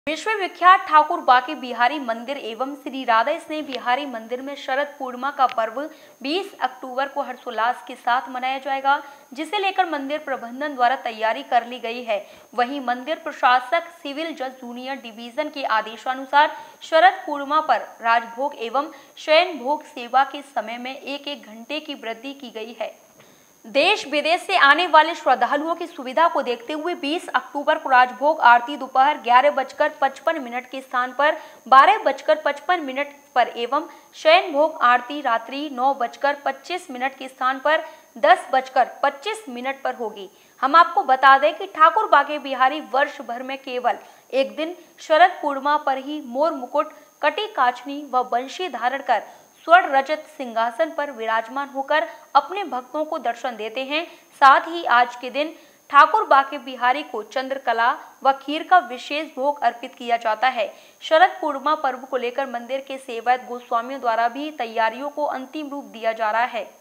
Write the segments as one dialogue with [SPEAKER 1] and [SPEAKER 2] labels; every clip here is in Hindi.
[SPEAKER 1] विश्वविख्यात ठाकुर बाके बिहारी मंदिर एवं श्री राधा स्नेह बिहारी मंदिर में शरद पूर्णिमा का पर्व 20 अक्टूबर को हर्षोल्लास के साथ मनाया जाएगा, जिसे लेकर मंदिर प्रबंधन द्वारा तैयारी कर ली गई है। वहीं मंदिर प्रशासक सिविल जज जूनियर डिवीजन के आदेशानुसार शरद पूर्णिमा पर राजभोग एवं शयन भोग सेवा के समय में 1-1 घंटे की वृद्धि की गई है। देश विदेश से आने वाले श्रद्धालुओं की सुविधा को देखते हुए 20 अक्टूबर को राजभोग आरती दोपहर 11:55 के स्थान पर 12:55 पर एवं शयन भोग आरती रात्रि 9:25 के स्थान पर 10:25 पर होगी। हम आपको बता दें कि ठाकुर बाके बिहारी वर्ष भर में केवल एक दिन शरद पूर्णिमा पर ही मोर मुकुट, कटी काचनी व बंशी धारण कर स्वर्ण रजत सिंहासन पर विराजमान होकर अपने भक्तों को दर्शन देते हैं। साथ ही आज के दिन ठाकुर बाके बिहारी को चंद्रकला व खीर का विशेष भोग अर्पित किया जाता है। शरद पूर्णिमा पर्व को लेकर मंदिर के सेवायत गोस्वामियों द्वारा भी तैयारियों को अंतिम रूप दिया जा रहा है।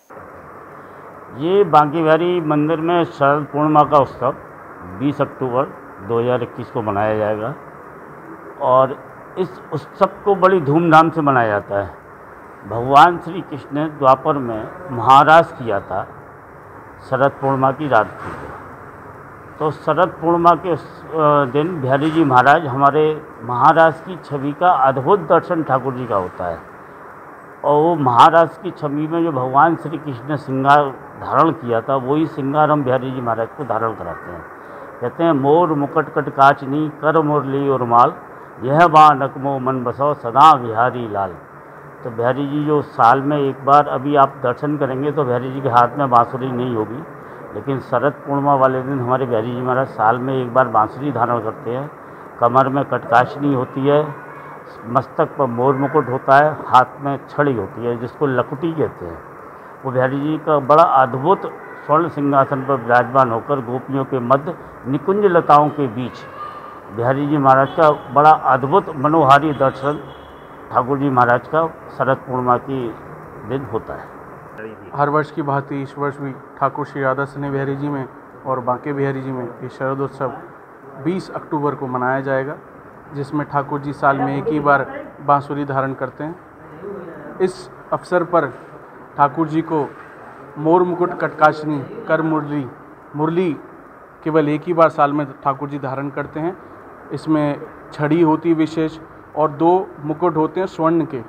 [SPEAKER 2] ये बाके बिहारी मंदिर में शरद पूर्णिमा का उत्सव 20 अक्टूबर 2021 को मनाया जाएगा और इस उत्सव को बड़ी धूमधाम से मनाया जाता है। भगवान श्री कृष्ण ने द्वापर में महाराज किया था शरद पूर्णिमा की रात थी। तो शरद पूर्णिमा के दिन बिहारी जी महाराज हमारे महाराज की छवि का अद्भुत दर्शन ठाकुर जी का होता है और वो महाराज की छवि में जो भगवान श्री कृष्ण ने श्रृंगार धारण किया था वही श्रृंगार हम बिहारी जी महाराज को धारण कराते हैं। कहते हैं मोर मुकुट कट काचनी कर मुरली और माल, यह बा नकमो मन बसो सदा बिहारी लाल। तो बिहारी जी जो साल में एक बार अभी आप दर्शन करेंगे तो बिहारी जी के हाथ में बांसुरी नहीं होगी, लेकिन शरद पूर्णिमा वाले दिन हमारे बिहारी जी महाराज साल में एक बार बांसुरी धारण करते हैं। कमर में कटकाशनी होती है, मस्तक पर मोर मुकुट होता है, हाथ में छड़ी होती है जिसको लकुटी कहते हैं। वो बिहारी जी का बड़ा अद्भुत स्वर्ण सिंहासन पर विराजमान होकर गोपियों के मध्य निकुंज लताओं के बीच बिहारी जी महाराज का बड़ा अद्भुत मनोहारी दर्शन ठाकुर जी महाराज का शरद पूर्णिमा की दिन होता है।
[SPEAKER 3] हर वर्ष की भांति इस वर्ष भी ठाकुर श्री राधा स्नेह बिहारी जी में और बाके बिहारी जी में ये शरदोत्सव 20 अक्टूबर को मनाया जाएगा, जिसमें ठाकुर जी साल में एक ही बार बांसुरी धारण करते हैं। इस अवसर पर ठाकुर जी को मोर मुकुट कटकाशनी कर मुरली केवल एक ही बार साल में ठाकुर जी धारण करते हैं। इसमें छड़ी होती विशेष और 2 मुकुट होते हैं स्वर्ण के।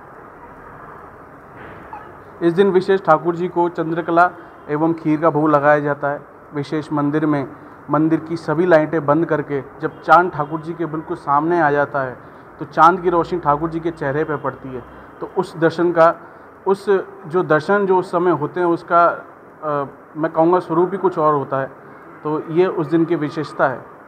[SPEAKER 3] इस दिन विशेष ठाकुर जी को चंद्रकला एवं खीर का भोग लगाया जाता है। विशेष मंदिर की सभी लाइटें बंद करके जब चांद ठाकुर जी के बिल्कुल सामने आ जाता है तो चांद की रोशनी ठाकुर जी के चेहरे पर पड़ती है। तो उस दर्शन जो उस समय होते हैं उसका मैं कहूँगा स्वरूप ही कुछ और होता है। तो ये उस दिन की विशेषता है।